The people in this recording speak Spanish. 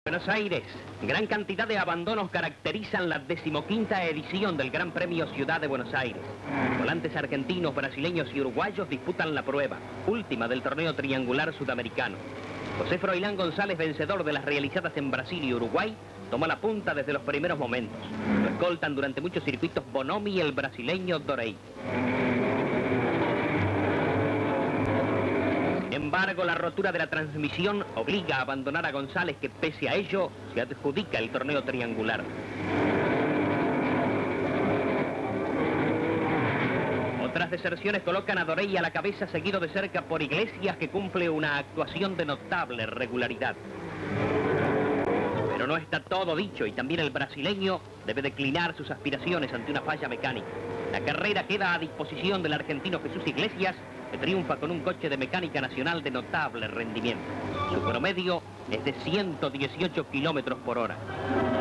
Buenos Aires. Gran cantidad de abandonos caracterizan la 15ª edición del Gran Premio Ciudad de Buenos Aires. Volantes argentinos, brasileños y uruguayos disputan la prueba, última del torneo triangular sudamericano. José Froilán González, vencedor de las realizadas en Brasil y Uruguay, toma la punta desde los primeros momentos. Lo escoltan durante muchos circuitos Bonomi y el brasileño Dorey. Sin embargo, la rotura de la transmisión obliga a abandonar a González, que pese a ello se adjudica el torneo triangular. Otras deserciones colocan a Dorey a la cabeza, seguido de cerca por Iglesias, que cumple una actuación de notable regularidad. Pero no está todo dicho y también el brasileño debe declinar sus aspiraciones ante una falla mecánica. La carrera queda a disposición del argentino Jesús Iglesias, que triunfa con un coche de mecánica nacional de notable rendimiento. Su promedio es de 118 kilómetros por hora.